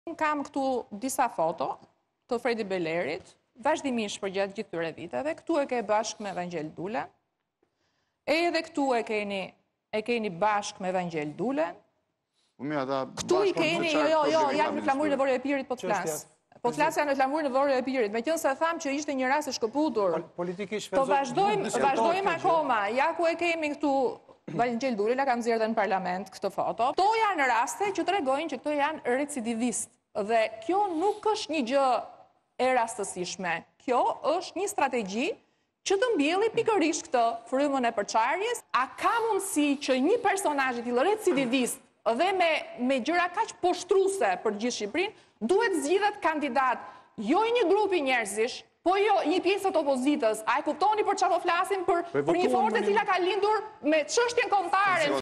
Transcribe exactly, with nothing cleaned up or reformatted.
Unë kam këtu disa foto të Fredi Belerit, vazhdimisht për gjatë gjithë këtyre viteve. Këtu e ke bashkë me Evangjel Dulen. E edhe këtu e keni e keni bashkë me Evangjel Dulen. Këtu i keni, jo, jo, jo, janë në flamurin e Vorë e Pirit, po të flasë. Po të flasë janë në flamurin e Vorë e Pirit, me qënë se thamë që ishte një rast e shkëputur. Po vazhdojmë, vazhdojmë akoma, ja ku e kemi këtu Evangjel Dulen, la kam zirë dhe në parlament këtë foto. Këto janë raste që të regojnë që këto janë recidivist. Dhe kjo nuk është një gjë e rastësishme. Kjo është një strategji që të mbjelli pikërisht këtë frymën e përçarjes. A ka mundësi që një personazh i tillë recidivist dhe me, me gjëra kaq poshtruese për gjithë Shqipërinë, duhet zgjidhet kandidat, jo i një grupi njerëzish, po jo një pjesë të opozitës. A e kuptoni për çfarë po flasim, për, për një forcë e cila ka lindur me çështjen kombëtare?